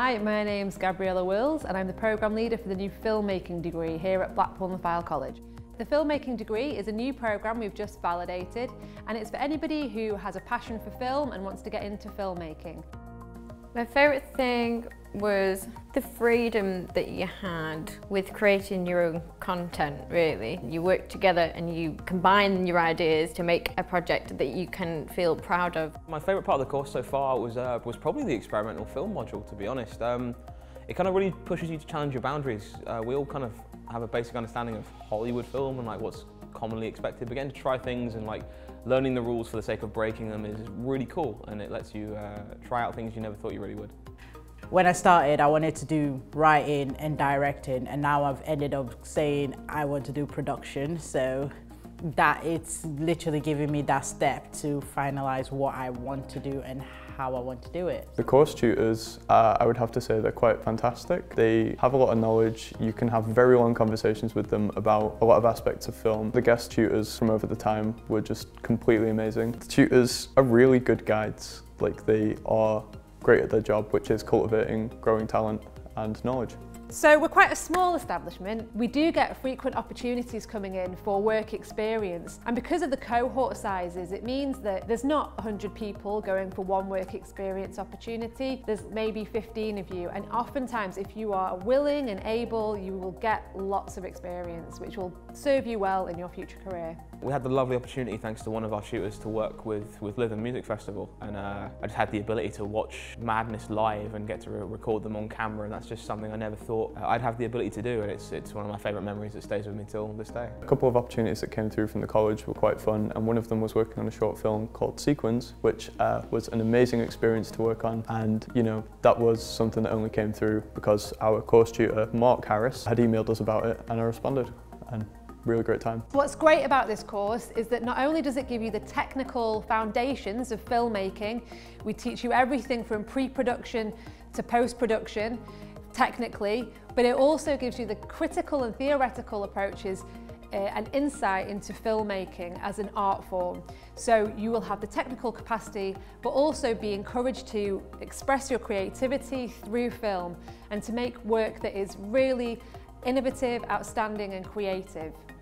Hi, my name's Gabriella Wills and I'm the programme leader for the new filmmaking degree here at Blackpool and Fylde College. The filmmaking degree is a new programme we've just validated and it's for anybody who has a passion for film and wants to get into filmmaking. My favourite thing was the freedom that you had with creating your own content, really. You work together and you combine your ideas to make a project that you can feel proud of. My favourite part of the course so far was probably the experimental film module, to be honest. It kind of really pushes you to challenge your boundaries. We all kind of have a basic understanding of Hollywood film and like what's commonly expected, but getting to try things and like learning the rules for the sake of breaking them is really cool, and it lets you try out things you never thought you really would. When I started, I wanted to do writing and directing, and now I've ended up saying I want to do production, so that it's literally giving me that step to finalize what I want to do and how I want to do it. The course tutors, I would have to say they're quite fantastic. They have a lot of knowledge. You can have very long conversations with them about a lot of aspects of film. The guest tutors from over the time were just completely amazing. The tutors are really good guides. Like, they are great at their job, which is cultivating growing talent and knowledge. So we're quite a small establishment. We do get frequent opportunities coming in for work experience, and because of the cohort sizes, it means that there's not 100 people going for one work experience opportunity. There's maybe 15 of you, and oftentimes if you are willing and able, you will get lots of experience which will serve you well in your future career. We had the lovely opportunity, thanks to one of our tutors, to work with Fylde Music Festival, and I just had the ability to watch madness live and get to record them on camera, and that's just something I never thought I'd have the ability to do, and it's one of my favourite memories that stays with me till this day. A couple of opportunities that came through from the college were quite fun, and one of them was working on a short film called Sequins, which was an amazing experience to work on, and you know, that was something that only came through because our course tutor, Mark Harris, had emailed us about it, and I responded. And really great time. What's great about this course is that not only does it give you the technical foundations of filmmaking, we teach you everything from pre-production to post-production, technically, but it also gives you the critical and theoretical approaches and insight into filmmaking as an art form. So you will have the technical capacity, but also be encouraged to express your creativity through film and to make work that is really innovative, outstanding and creative.